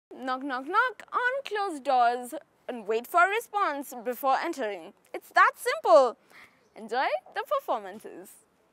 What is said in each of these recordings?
Knock, knock, knock on closed doors and wait for a response before entering. It's that simple. Enjoy the performances.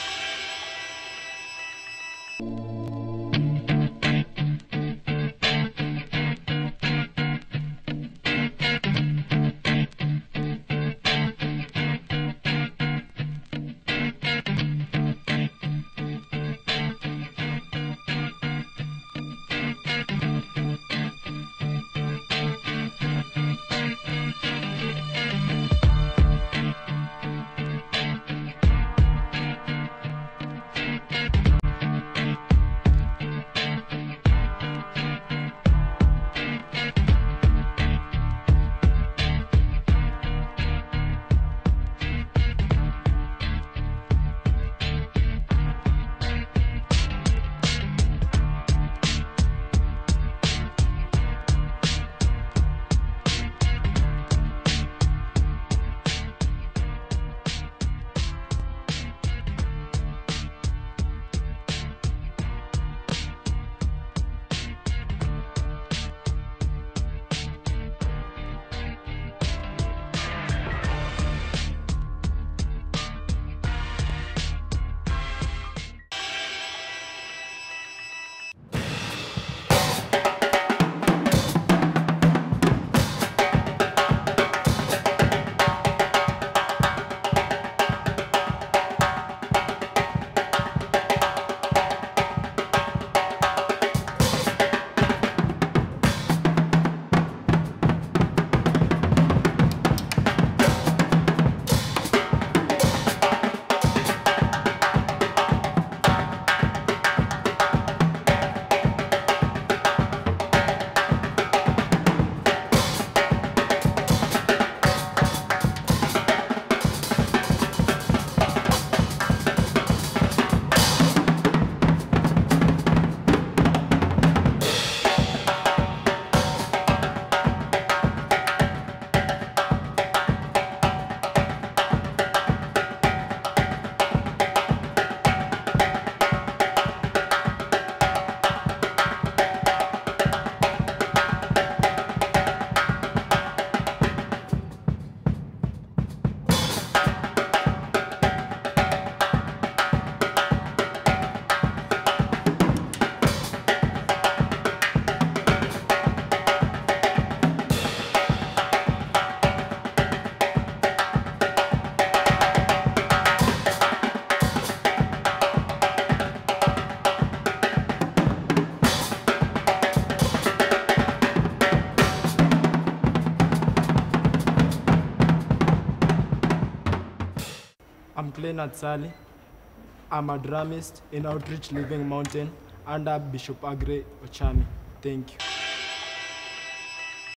I'm Clay Natsali. I'm a dramist in Outreach Living Mountain under Bishop Agre Ochami. Thank you.